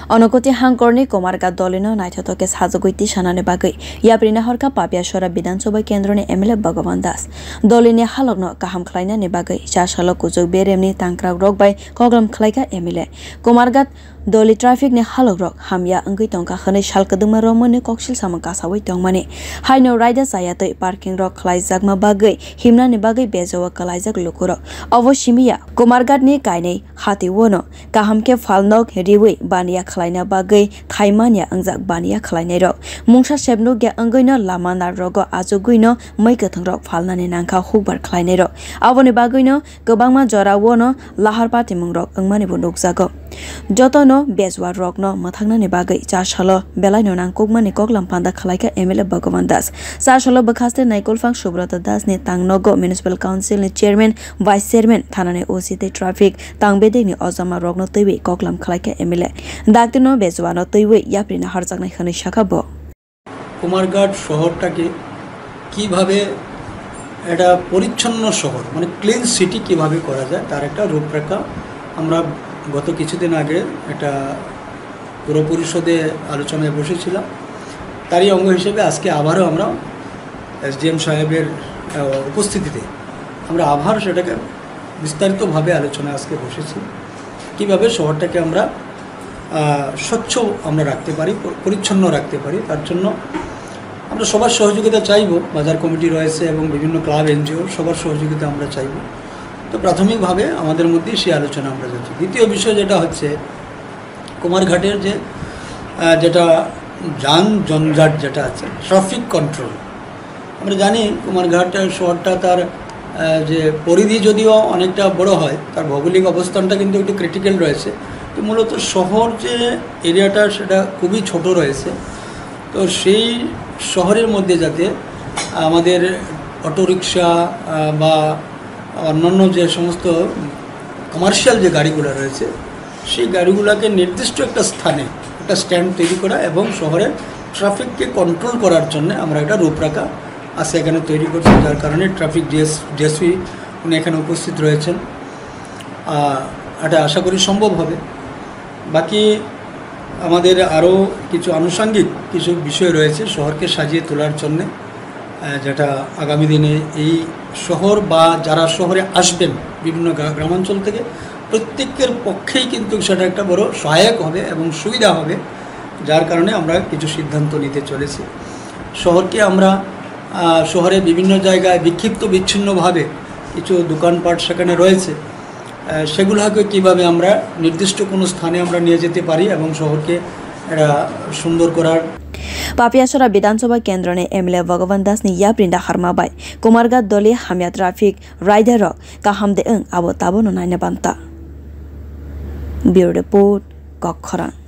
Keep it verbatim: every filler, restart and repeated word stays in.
Onokoti hangkorni kumarghat dolino naithotoke sajogoiti sanane bagai yapri naharjaknai Pabiachara Bidansoba kendrani M L A Bhagban dolini halogno kaham khlainani bagai cha salo kujok beremni tangkrak rokbai koklam khwlaikha M L A kumarghat doli traffic ni halogrok hamya angui tongka khane salkaduma romone koksil sama kasawai tongmani haino raida sayatoi parking rok khlaijakma bagai himnani bagai bejua kalaijak lukuro avosimiya kumarghat ni kainai hati wono kahamke falnok riwi baniya khlaina bagai thaimania angjak baniya khlainai rok mungsa sebno ge angoino lama na rogo ajoguino maikathang rok falnani nangkha hukbar khlainai rok aboni bagoino gobangma jora wono lahar party mungrok angmani bo nukjago jotono bejua rogno mathangnani bagai cha salo belaino nangkukmani koklam panda khwlaikha M L A Bhagban cha salo bwkhaste naikulphang Subrata ni tang nogo municipal council ni chairman vice chairman thanani O C T traffic tang bedekni oajam rogno twiwi koklam khwlaikha M L A Datino bejuano twiwi yapri naharjaknai khani sakha bo Kumarghat শহরটাকে কিভাবে একটা পরিচ্ছন্ন শহর মানে clean city কিভাবে করা যায় তার একটা রূপরেখা আমরা গত কিছুদিন আগে একটা পুর পরিষদে আলোচনায় বসেছিলাম তারই অঙ্গ হিসেবে আজকে আবারও আমরা এসডিএম সাহেবের উপস্থিতিতে আমরা আবার সেটাকে বিস্তারিতভাবে আলোচনায় আজকে বসেছি কিভাবে শহরটাকে আমরা স্বচ্ছ আমরা রাখতে পারি পরিচ্ছন্ন রাখতে পারি তার জন্য আমরা সবার সহযোগিতা চাইব বাজার কমিটি রয়েছে এবং বিভিন্ন ক্লাব এনজিও সবার সহযোগিতা আমরা চাইব তো প্রাথমিকভাবে আমাদের মধ্যে সেই আলোচনা আমরা যাচ্ছি দ্বিতীয় বিষয় যেটা হচ্ছে কুমারঘাটের যে যেটা যান জঞ্জাট যেটা আছে ট্রাফিক কন্ট্রোল আমরা জানি কুমারঘাট শহরটা তার যে পরিধি যদিও অনেকটা বড় হয় তার ভৌগোলিক অবস্থানটা কিন্তু একটু ক্রিটিক্যাল রয়েছে তো মূলত শহর যে এরিয়াটা সেটা খুবই ছোট রয়েছে তো সেই শহরের মধ্যে যাতে আমাদের অটোরিকশা বা অন্যান্য যে সমস্ত কমার্শিয়াল যে গাড়িগুলো রয়েছে সেই গাড়িগুলোকে নির্দিষ্ট একটা স্থানে একটা স্ট্যান্ড তৈরি করা এবং শহরের ট্রাফিককে কন্ট্রোল করার জন্য আমরা একটা রূপরেখা আছে এখানে তৈরি করছি যার কারণে ট্রাফিক ডিএস ডিএসপি উনি এখানে উপস্থিত রয়েছেন এটা আশা করি সম্ভব হবে বাকি আমাদের আরও কিছু আনুষঙ্গিক কিছু বিষয় রয়েছে শহরকে সাজিয়ে তোলার জন্য যেটা আগামী দিনে এই শহর বা যারা শহরে আসবেন বিভিন্ন গ্রামাঞ্চল থেকে প্রত্যেকের পক্ষেই কিন্তু সেটা একটা বড় সহায়ক হবে এবং সুবিধা হবে যার কারণে আমরা কিছু সিদ্ধান্ত নিতে চলেছি শহরকে আমরা শহরে বিভিন্ন জায়গায় বিক্ষিপ্ত বিচ্ছিন্নভাবে কিছু দোকানপাট সেখানে রয়েছে সেগুলোকে কিভাবে আমরা নির্দিষ্ট কোনো স্থানে আমরা নিয়ে যেতে পারি এবং শহরকে এটা সুন্দর করার Pabiachara Bidansoba kendrani M L A Bhagban ni yapri naharmabai kumarghat doli hamya traffic rider rok kaham de eng abo tabo no naina banta Bureau Report koklam